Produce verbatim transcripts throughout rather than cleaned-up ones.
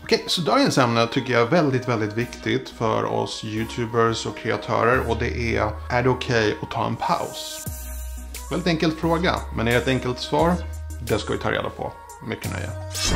Okej, så dagens ämne tycker jag är väldigt, väldigt viktigt för oss YouTubers och kreatörer. Och det är, är det okej att ta en paus? Väldigt enkel fråga, men är det ett enkelt svar? Det ska vi ta reda på. Mycket nöje.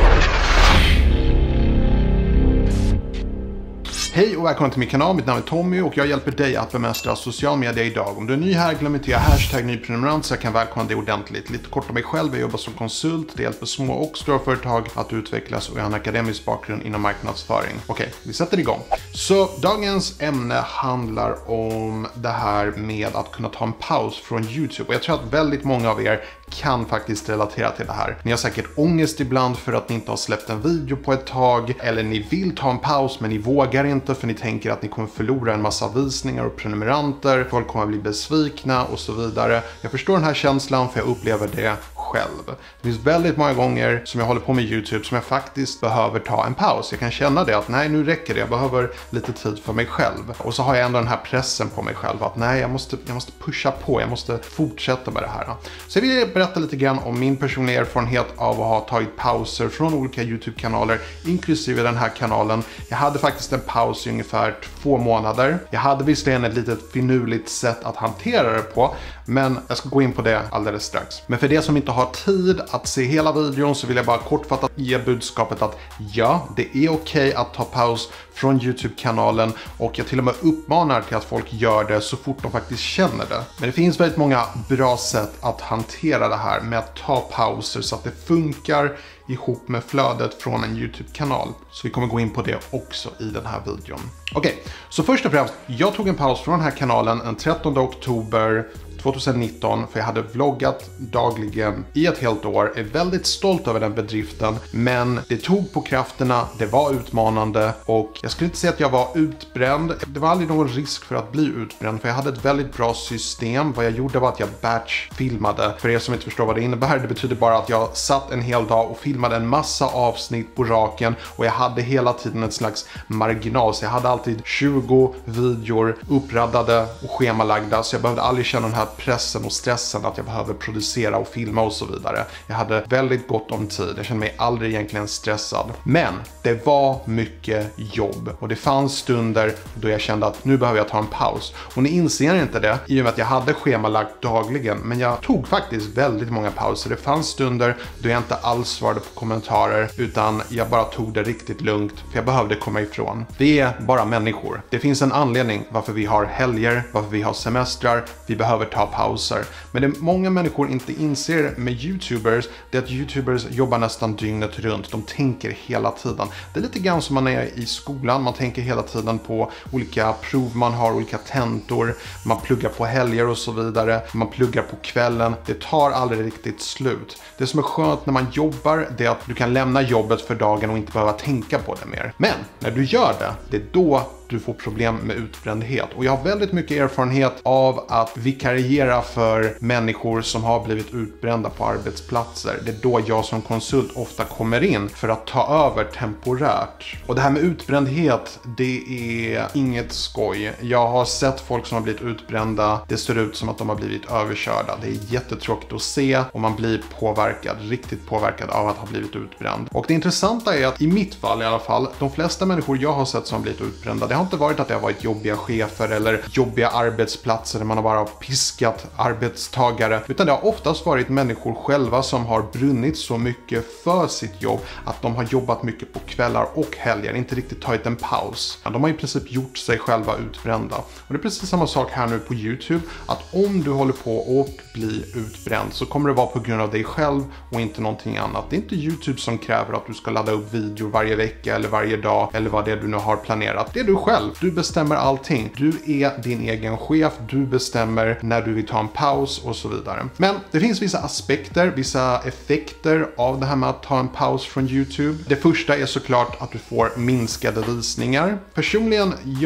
Hej och välkommen till min kanal, mitt namn är Tommy och jag hjälper dig att bemästra social media idag. Om du är ny här, glöm inte att hashtag nyprenumerant så jag kan välkomna dig ordentligt. Lite kort om mig själv, jag jobbar som konsult, det hjälper små och stora företag att utvecklas och jag har en akademisk bakgrund inom marknadsföring. Okej, vi sätter igång. Så dagens ämne handlar om det här med att kunna ta en paus från YouTube. Och jag tror att väldigt många av er kan faktiskt relatera till det här. Ni har säkert ångest ibland för att ni inte har släppt en video på ett tag. Eller ni vill ta en paus men ni vågar inte för ni tänker att ni kommer förlora en massa visningar och prenumeranter. Folk kommer att bli besvikna och så vidare. Jag förstår den här känslan för jag upplever det själv. Det finns väldigt många gånger som jag håller på med YouTube som jag faktiskt behöver ta en paus. Jag kan känna det att nej, nu räcker det. Jag behöver lite tid för mig själv. Och så har jag ändå den här pressen på mig själv att nej, jag måste, jag måste pusha på. Jag måste fortsätta med det här. Så jag vill berätta lite grann om min personliga erfarenhet av att ha tagit pauser från olika YouTube-kanaler, inklusive den här kanalen. Jag hade faktiskt en paus i ungefär två månader. Jag hade visserligen ett litet finurligt sätt att hantera det på, men jag ska gå in på det alldeles strax. Men för det som inte har tid att se hela videon så vill jag bara kortfattat ge budskapet att ja, det är okej att ta paus från YouTube-kanalen och jag till och med uppmanar till att folk gör det så fort de faktiskt känner det. Men det finns väldigt många bra sätt att hantera det här med att ta pauser så att det funkar ihop med flödet från en YouTube-kanal. Så vi kommer gå in på det också i den här videon. Okej, okay, så först och främst, jag tog en paus från den här kanalen den trettonde oktober tjugonitton för jag hade vloggat dagligen i ett helt år. Jag är väldigt stolt över den bedriften, men det tog på krafterna, det var utmanande och jag skulle inte säga att jag var utbränd. Det var aldrig någon risk för att bli utbränd för jag hade ett väldigt bra system. Vad jag gjorde var att jag batch-filmade. För er som inte förstår vad det innebär, det betyder bara att jag satt en hel dag och filmade en massa avsnitt på raken och jag hade hela tiden en slags marginal. Så jag hade alltid tjugo videor uppraddade och schemalagda så jag behövde aldrig känna den här pressen och stressen att jag behöver producera och filma och så vidare. Jag hade väldigt gott om tid. Jag kände mig aldrig egentligen stressad. Men det var mycket jobb och det fanns stunder då jag kände att nu behöver jag ta en paus. Och ni inser inte det i och med att jag hade schemalagt dagligen, men jag tog faktiskt väldigt många pauser. Det fanns stunder då jag inte alls svarade på kommentarer utan jag bara tog det riktigt lugnt för jag behövde komma ifrån. Vi är bara människor. Det finns en anledning varför vi har helger, varför vi har semestrar. Vi behöver ta pauser. Men det många människor inte inser med YouTubers, det är att YouTubers jobbar nästan dygnet runt. De tänker hela tiden. Det är lite grann som man är i skolan. Man tänker hela tiden på olika prov man har, olika tentor. Man pluggar på helger och så vidare. Man pluggar på kvällen. Det tar aldrig riktigt slut. Det som är skönt när man jobbar, det är att du kan lämna jobbet för dagen och inte behöva tänka på det mer. Men när du gör det, det är då du får problem med utbrändhet. Och jag har väldigt mycket erfarenhet av att vikariera för människor som har blivit utbrända på arbetsplatser. Det är då jag som konsult ofta kommer in för att ta över temporärt. Och det här med utbrändhet, det är inget skoj. Jag har sett folk som har blivit utbrända. Det ser ut som att de har blivit överkörda. Det är jättetråkigt att se och man blir påverkad, riktigt påverkad av att ha blivit utbränd. Och det intressanta är att i mitt fall i alla fall, de flesta människor jag har sett som har blivit utbrända, det har inte varit att det har varit jobbiga chefer eller jobbiga arbetsplatser där man har bara piskat arbetstagare, utan det har oftast varit människor själva som har brunnit så mycket för sitt jobb att de har jobbat mycket på kvällar och helger, inte riktigt tagit en paus. De har i princip gjort sig själva utbrända. Och det är precis samma sak här nu på YouTube, att om du håller på och bli utbränd så kommer det vara på grund av dig själv och inte någonting annat. Det är inte YouTube som kräver att du ska ladda upp videor varje vecka eller varje dag eller vad det är du nu har planerat. Det är du själv. Du bestämmer allting. Du är din egen chef. Du bestämmer när du vill ta en paus och så vidare. Men det finns vissa aspekter, vissa effekter av det här med att ta en paus från YouTube. Det första är såklart att du får minskade visningar. Personligen, jag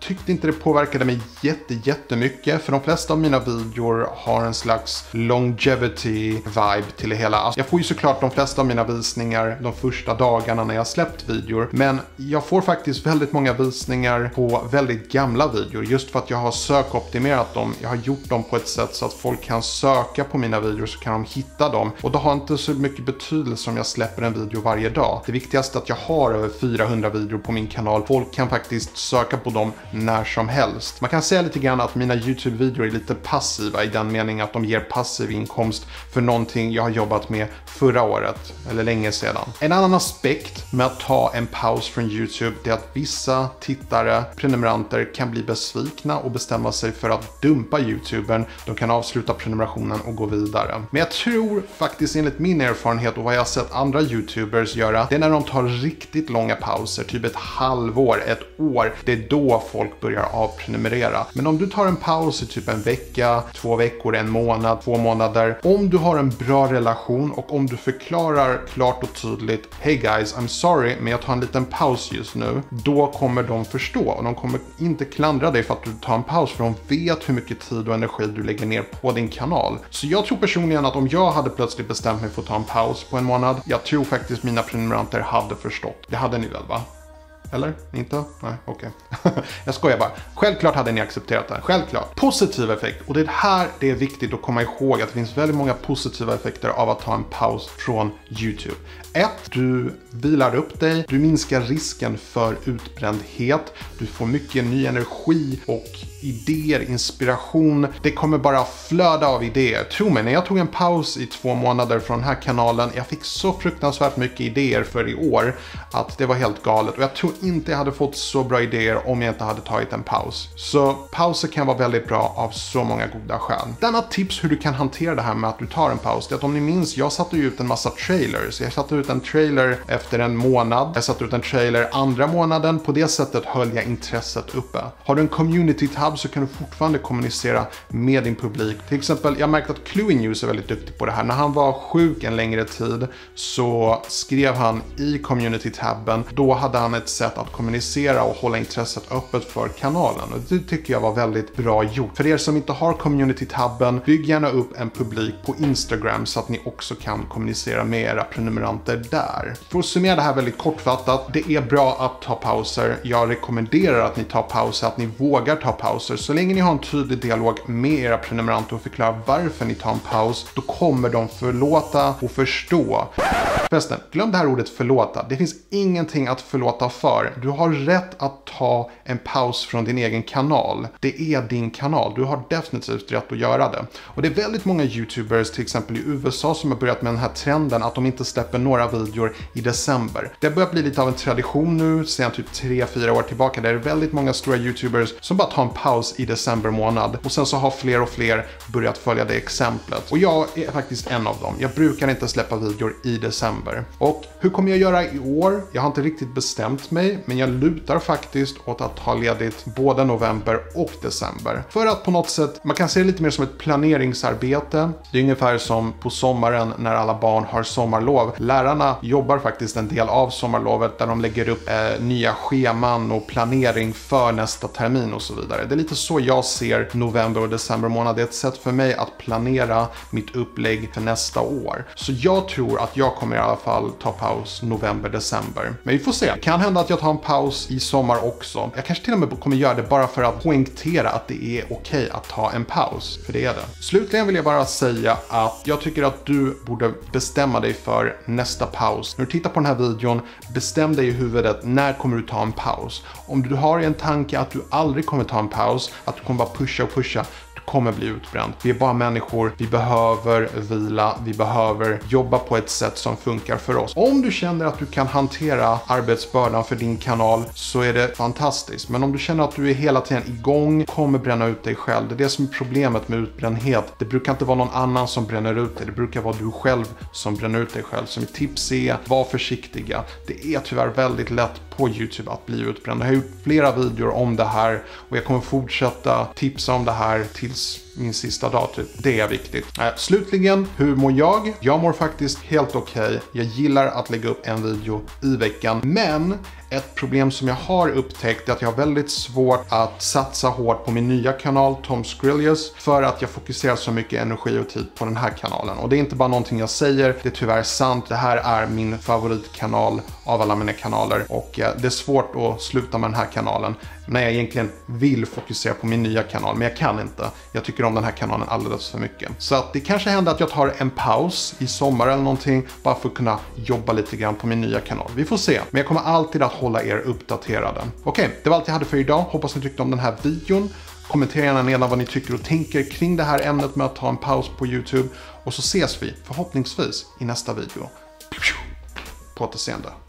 tyckte inte det påverkade mig jätte, jättemycket, för de flesta av mina videor har en slags longevity vibe till det hela. Alltså, jag får ju såklart de flesta av mina visningar de första dagarna när jag släppt videor, men jag får faktiskt väldigt många visningar på väldigt gamla videor, just för att jag har sökoptimerat dem. Jag har gjort dem på ett sätt så att folk kan söka på mina videor, så kan de hitta dem, och det har inte så mycket betydelse om jag släpper en video varje dag. Det viktigaste är att jag har över fyrahundra videor på min kanal. Folk kan faktiskt söka på dem när som helst. Man kan säga lite grann att mina YouTube-videor är lite passiva i den meningen att de ger passiv inkomst för någonting jag har jobbat med förra året eller länge sedan. En annan aspekt med att ta en paus från YouTube är att vissa tittare, prenumeranter kan bli besvikna och bestämma sig för att dumpa YouTubern. De kan avsluta prenumerationen och gå vidare. Men jag tror faktiskt, enligt min erfarenhet och vad jag har sett andra YouTubers göra, det är när de tar riktigt långa pauser, typ ett halvår, ett år. Det är då folk börjar avprenumerera. Men om du tar en paus i typ en vecka, två veckor, en månad, två månader, om du har en bra relation och om du förklarar klart och tydligt, hey guys, I'm sorry, men jag tar en liten paus just nu, då kommer de förstå, och de kommer inte klandra dig för att du tar en paus, för de vet hur mycket tid och energi du lägger ner på din kanal. Så jag tror personligen att om jag hade plötsligt bestämt mig för att ta en paus på en månad, jag tror faktiskt mina prenumeranter hade förstått. Det hade ni väl, va? Eller? Inte? Nej, okej. Okay. Jag skojar bara. Självklart hade ni accepterat det. Självklart. Positiv effekt. Och det är här det är viktigt att komma ihåg att det finns väldigt många positiva effekter av att ta en paus från YouTube. ett. Du vilar upp dig. Du minskar risken för utbrändhet. Du får mycket ny energi och idéer, inspiration. Det kommer bara flöda av idéer. Tro mig, när jag tog en paus i två månader från den här kanalen, jag fick så fruktansvärt mycket idéer för i år att det var helt galet. Och jag tror inte jag hade fått så bra idéer om jag inte hade tagit en paus. Så pauser kan vara väldigt bra av så många goda skäl. Denna tips hur du kan hantera det här med att du tar en paus, det är att om ni minns, jag satte ut en massa trailers. Jag satte ut en trailer efter en månad. Jag satte ut en trailer andra månaden. På det sättet höll jag intresset uppe. Har du en community tab så kan du fortfarande kommunicera med din publik. Till exempel, jag märkte att Cluey News är väldigt duktig på det här. När han var sjuk en längre tid så skrev han i community-tabben. Då hade han ett sätt att kommunicera och hålla intresset öppet för kanalen. Och det tycker jag var väldigt bra gjort. För er som inte har community-tabben, bygg gärna upp en publik på Instagram så att ni också kan kommunicera med era prenumeranter där. För att summera det här väldigt kortfattat, det är bra att ta pauser. Jag rekommenderar att ni tar pauser, att ni vågar ta pauser. Så länge ni har en tydlig dialog med era prenumeranter och förklarar varför ni tar en paus, då kommer de förlåta och förstå. Förresten, glöm det här ordet förlåta. Det finns ingenting att förlåta för. Du har rätt att ta en paus från din egen kanal. Det är din kanal. Du har definitivt rätt att göra det. Och det är väldigt många YouTubers, till exempel i U S A, som har börjat med den här trenden att de inte släpper några videor i december. Det börjar bli lite av en tradition nu, sedan typ tre fyra år tillbaka. Där är det väldigt många stora YouTubers som bara tar en paus i december månad. Och sen så har fler och fler börjat följa det exemplet. Och jag är faktiskt en av dem. Jag brukar inte släppa videor i december. Och hur kommer jag göra i år? Jag har inte riktigt bestämt mig, men jag lutar faktiskt åt att ha ledigt både november och december. För att på något sätt, man kan se det lite mer som ett planeringsarbete. Det är ungefär som på sommaren när alla barn har sommarlov. Lärarna jobbar faktiskt en del av sommarlovet där de lägger upp eh, nya scheman och planering för nästa termin och så vidare. Det är lite så jag ser november och december månad. Det är ett sätt för mig att planera mitt upplägg för nästa år. Så jag tror att jag kommer i alla fall ta paus november, december. Men vi får se. Det kan hända att jag tar en paus i sommar också. Jag kanske till och med kommer göra det bara för att poängtera att det är okej att ta en paus. För det är det. Slutligen vill jag bara säga att jag tycker att du borde bestämma dig för nästa paus. När du tittar på den här videon, bestäm dig i huvudet, när kommer du ta en paus? Om du har en tanke att du aldrig kommer ta en paus, att du kommer bara pusha och pusha, kommer bli utbränd. Vi är bara människor, vi behöver vila, vi behöver jobba på ett sätt som funkar för oss. Om du känner att du kan hantera arbetsbördan för din kanal så är det fantastiskt. Men om du känner att du är hela tiden igång, kommer bränna ut dig själv. Det är det som är problemet med utbrändhet. Det brukar inte vara någon annan som bränner ut dig. Det brukar vara du själv som bränner ut dig själv. Så mitt tips är, var försiktiga. Det är tyvärr väldigt lätt på YouTube att bli utbränd. Jag har gjort flera videor om det här och jag kommer fortsätta tipsa om det här tills min sista dag typ. Det är viktigt. Äh, slutligen, hur mår jag? Jag mår faktiskt helt okej. Okay. Jag gillar att lägga upp en video i veckan. Men ett problem som jag har upptäckt är att jag har väldigt svårt att satsa hårt på min nya kanal Tom Skrillius för att jag fokuserar så mycket energi och tid på den här kanalen. Och det är inte bara någonting jag säger, det är tyvärr sant. Det här är min favoritkanal av alla mina kanaler och eh, det är svårt att sluta med den här kanalen när jag egentligen vill fokusera på min nya kanal, men jag kan inte. Jag tycker om den här kanalen alldeles för mycket. Så att det kanske händer att jag tar en paus i sommar eller någonting bara för att kunna jobba lite grann på min nya kanal. Vi får se, men jag kommer alltid att hålla er uppdaterade. Okej, det var allt jag hade för idag. Hoppas ni tyckte om den här videon. Kommentera gärna nedan vad ni tycker och tänker kring det här ämnet med att ta en paus på YouTube. Och så ses vi förhoppningsvis i nästa video. På återseende.